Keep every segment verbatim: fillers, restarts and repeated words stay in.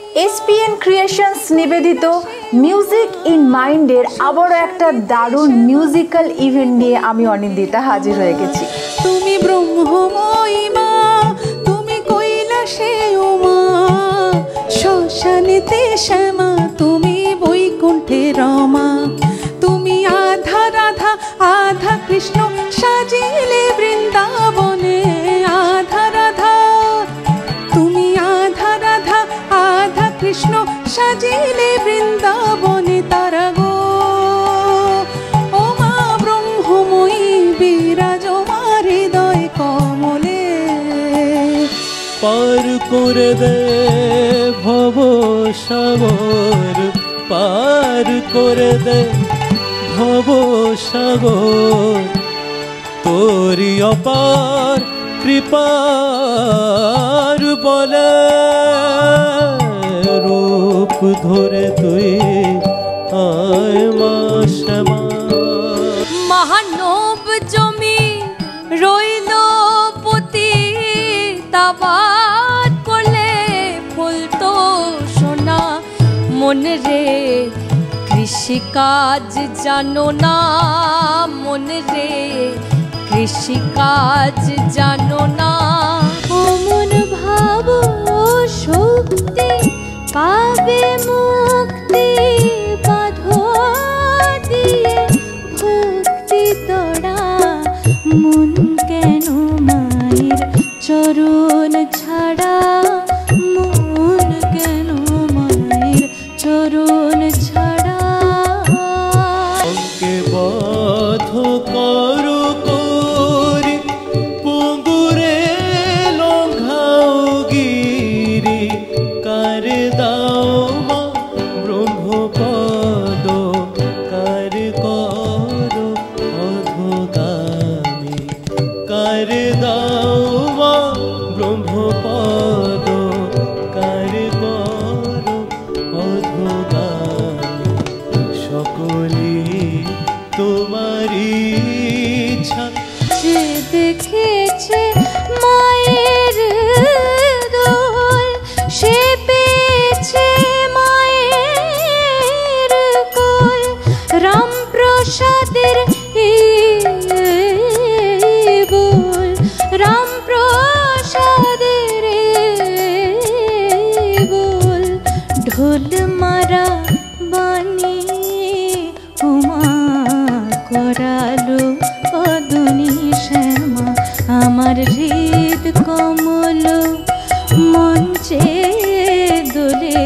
SPN creations নিবেদিত music in মাইন্ডের আবারও একটা দারুণ মিউজিক্যাল ইভেন্ট নিয়ে আমি অনিন্দিতা হাজির হয়ে গেছি। তুমি ব্রহ্মময়ী মা, তুমি কৈলাসে উমা, শ্মশানেতে শ্যামা, তুমি বৈকুণ্ঠে রমা। তুমি আধা রাধা আধা কৃষ্ণ, সাজিলে বৃন্দাবনে আধা রাধা। তুমি আধা রাধা আধা কৃষ্ণ, সাজিলে বৃন্দাবনে তারা গো। ও মা ব্রহ্মময়ী, বিরাজ মার হৃদয় কমলে। পার করে দে ভব সাগর, পার করে দে ভব সাগর, তোরি অপার কৃপার বলে রূপ ধরে তুই আয় মা শ্যামা। মহানব জমি রইল পতি, তাবাদ করলে ফুলতো সোনা। মন রে কৃষিকাজ জানো না, মন রে কৃষিকাজ জানো না। মন ভাব শক্তি পাবে মুক্তি, বাধো দিয়ে ভক্তি তড়া। মন কেন মায়ের চরণ ছাড়া, মন কেন মায়ের চরণ ছাড়া। অঙ্কে বধ করো করি পুঙ্গুরে লঙ্ঘাও গিরি, কারে দাও মা ব্রহ্মপদ, কারে করো অধগামী, কারে দাও মা ব্রহ্মপদ, কারে করো অধগামী। সকলি তোমারি ইচ্ছা, যে দেখেছে মায়ের দোল, সে পেয়েছে মায়ের কোল। রামপ্রসাদের এই বল, রামপ্রসাদের এই বল। ঢোল মারা বাণী উমা করালো অদনি শ্যামা। আমার হৃদ কমল মঞ্চে দোলে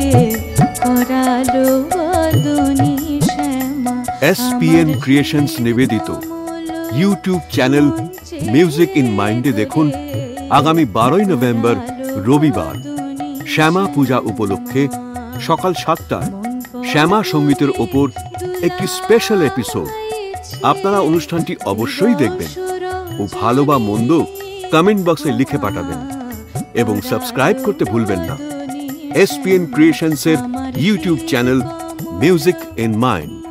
করালো অদনি শ্যামা। এসপিএন ক্রিয়েশনস নিবেদিত ইউটিউব চ্যানেল মিউজিক ইন মাইন্ডে দেখুন আগামী বারোই নভেম্বর রবিবার শ্যামা পূজা উপলক্ষে সকাল সাতটায় শ্যামা সঙ্গীতের ওপর একটি স্পেশাল এপিসোড। আপনারা অনুষ্ঠানটি অবশ্যই দেখবেন ও ভালো বা মন্দ কমেন্ট বক্সে লিখে পাঠাবেন এবং সাবস্ক্রাইব করতে ভুলবেন না এসপিএন ক্রিয়েশনসের YouTube channel music in mind.